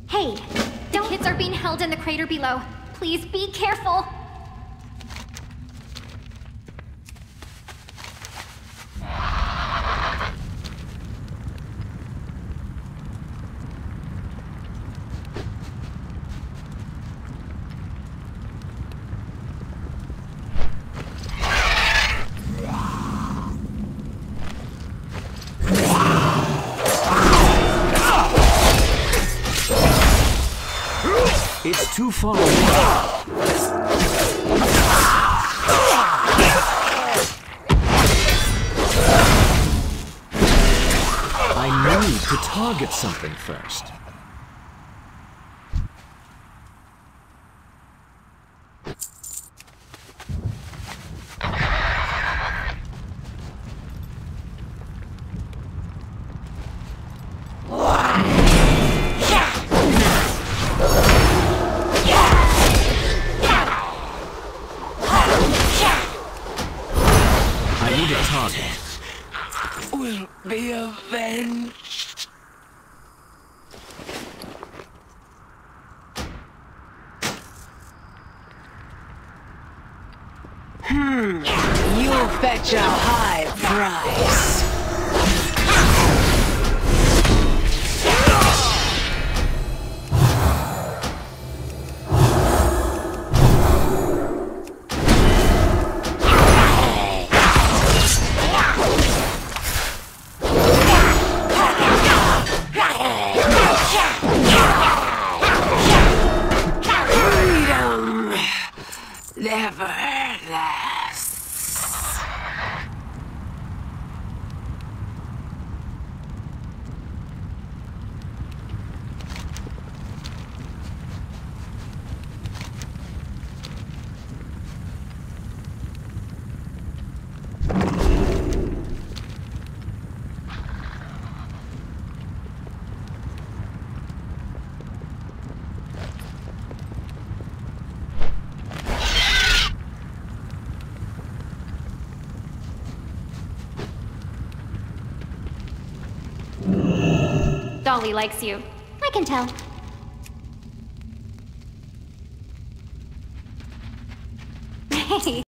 Hey, the kids are being held in the crater below. Please be careful. It's too far away. I need to target something first. Will be avenged. You'll fetch a high price. Never lasts. Dolly likes you. I can tell. Hey.